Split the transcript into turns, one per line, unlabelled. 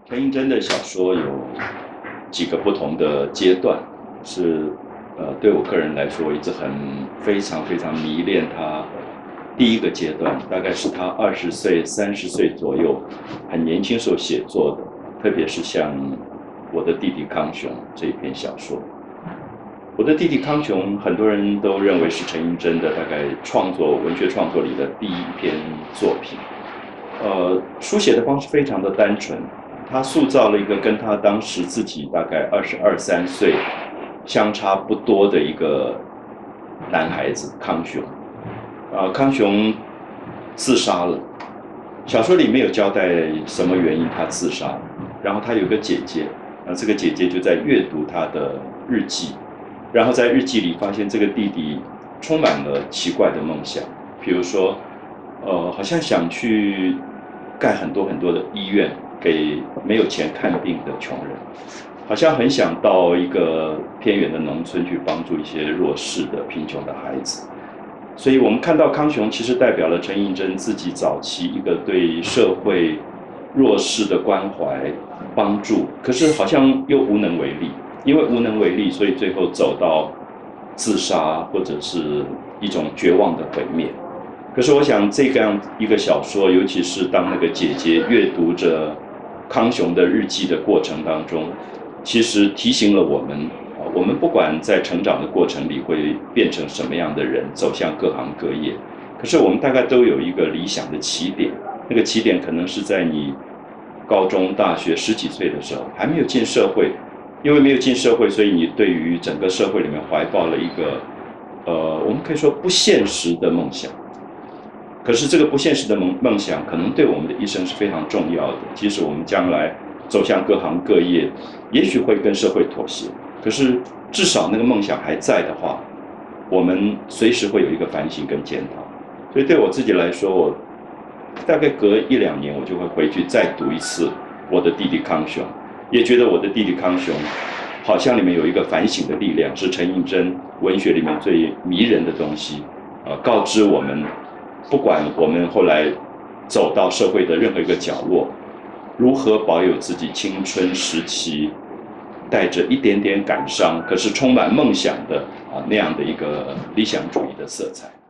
陈映真的小说有几个不同的阶段，是对我个人来说，一直非常非常迷恋他。第一个阶段大概是他20岁、30岁左右，很年轻时候写作的，特别是像我的弟弟康雄这一篇小说。我的弟弟康雄，很多人都认为是陈映真的大概文学创作里的第一篇作品。书写的方式非常的单纯，他塑造了一个跟他当时自己大概22、23岁相差不多的一个男孩子康雄。康雄自杀了，小说里没有交代什么原因他自杀，然后他有个姐姐，这个姐姐就在阅读他的日记，然后在日记里发现这个弟弟充满了奇怪的梦想，比如说，好像想去盖很多很多的医院给没有钱看病的穷人，好像很想到一个偏远的农村去帮助一些弱势的贫穷的孩子。所以我们看到康雄其实代表了陈映真自己早期一个对社会弱势的关怀帮助，可是好像又无能为力，因为无能为力，所以最后走到自杀或者是一种绝望的毁灭。可是我想这样一个小说，尤其是当那个姐姐阅读着康雄的日记的过程当中，其实提醒了我们，我们不管在成长的过程里会变成什么样的人，走向各行各业，可是我们大概都有一个理想的起点，那个起点可能是在你高中、大学十几岁的时候，还没有进社会，因为没有进社会，所以你对于整个社会里面怀抱了一个，我们可以说不现实的梦想。可是这个不现实的梦想，可能对我们的一生是非常重要的。即使我们将来走向各行各业，也许会跟社会妥协，可是至少那个梦想还在的话，我们随时会有一个反省跟检讨。所以对我自己来说，我大概隔1、2年，我就会回去再读一次我的弟弟康雄，也觉得我的弟弟康雄好像里面有一个反省的力量，是陈映真文学里面最迷人的东西。告知我们，不管我们后来走到社会的任何一个角落，如何保有自己青春时期带着一点点感伤，可是充满梦想的那样的一个理想主义的色彩。